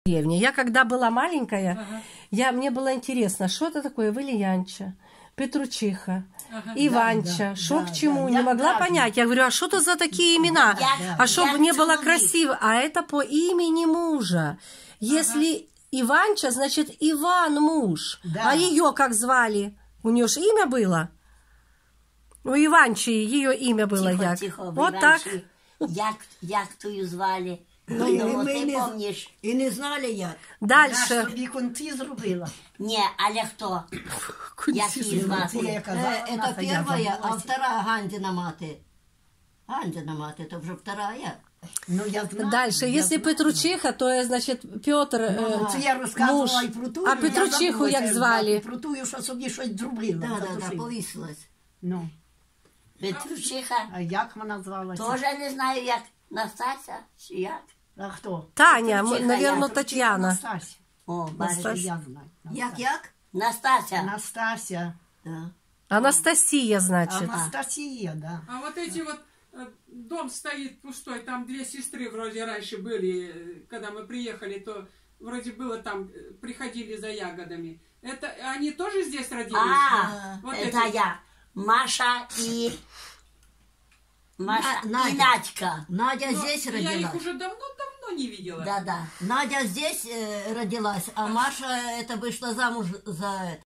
Я когда была маленькая, мне было интересно, что это такое Валиянча, Петручиха, Иванча, что к чему, не могла понять. Я говорю, а что это за такие имена? А чтобы не было красиво, а это по имени мужа. Если Иванча, значит Иван муж. А ее как звали? У нее же имя было? У Иванчи ее имя было як. Вот так. Як тую звали? Ну, ти помніш. І не знали як. Дальше. Я собі конці зробила. Ні, але хто? Як її звати? Это первая, а вторая Гандина мати. Гандина мати, это уже вторая. Ну, я знаю. Дальше, если Петручиха, то, значит, Петр Це я розказувала і про тую. А Петручиху як звали? Про тую, що собі щось зробила. Да, повісилась. Ну. Петручиха. А як вона звалася? Тоже не знаю, як. Настася чи як? А хто? Таня, наверное, Татьяна. Настася. О, бачиш. Я знаю. Як? Настася. Настася. Да. Анастасия, значит. Анастасия, да. А вот эти вот, дом стоит пустой, там две сестры вроде раньше были, когда мы приехали, то вроде было там, приходили за ягодами. Это они тоже здесь родились? Вот это эти... я. Маша и Надька. Надя здесь родилась. Я их уже давно-давно не видела. Да. Надя здесь родилась, а Маша это вышла замуж за